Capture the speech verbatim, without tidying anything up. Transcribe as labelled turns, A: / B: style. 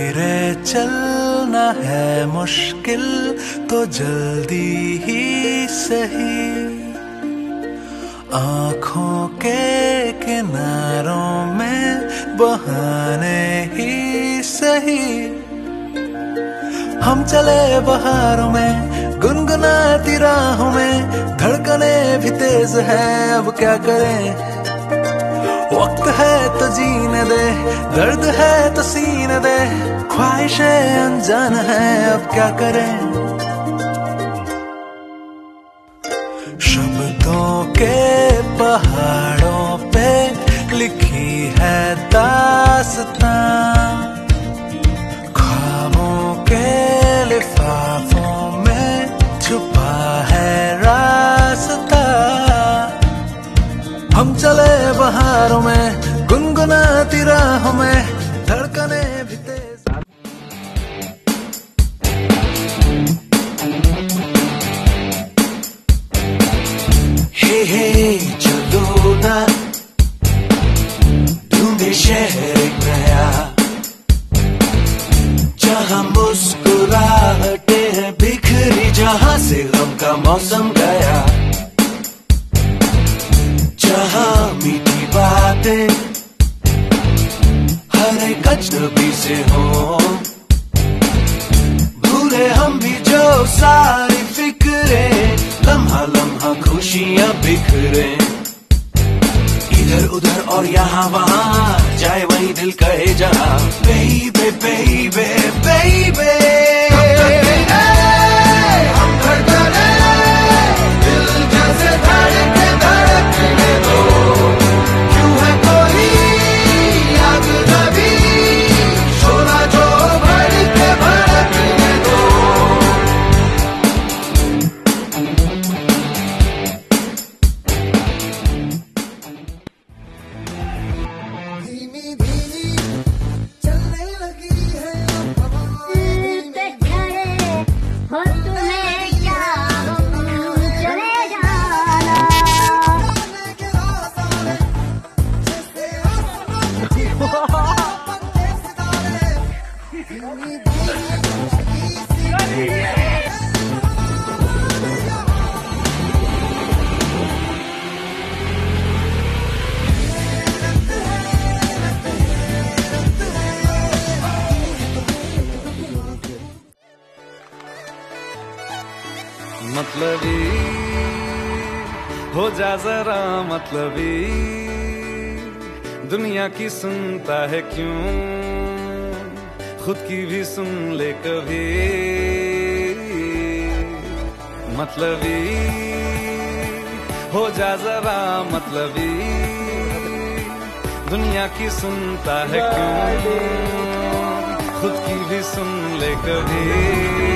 A: धीरे चलना है मुश्किल तो जल्दी ही सही, आँखों के किनारों में बहाने ही सही। हम चले बहारों में गुनगुनाती राहों में, धड़कने भी तेज है अब क्या करें। वक्त है तो जीने दे, दर्द है तो सीने दे, ख्वाहिशें अनजान है अब क्या करें। शब्दों के पहाड़ों पे लिखी है दास्तां, ख्वाबों के लिफाफों में छुपा है रास्ता। हम चले बहारों में गुनगुनाती राहों में, धड़कने भी तेज। हे हे चलो ना ढूंढे शहर नया, जहाँ मुस्कुराहटे हैं बिखरी, जहाँ से गम का मौसम गया, जहाँ मीठी बातें हर एक अजनबी से हो, भूले हम भी जो सारी फिक्रे, लम्हा लम्हा खुशियाँ बिखरे। इधर उधर और यहाँ वहाँ जाए वही दिल कहे जहाँ, बेबे बेबे बेबे हम धड़कने दिल जैसे धड़के धड़कने दो, क्यों है कोई आग नबी शोला जो भड़के भड़कने दो।
B: मतलबी हो जा जरा मतलबी, दुनिया की सुनता है क्यों, खुद की भी सुन ले कभी। मतलबी हो जा जरा मतलबी, दुनिया की सुनता है क्यों, खुद की भी सुन ले कभी।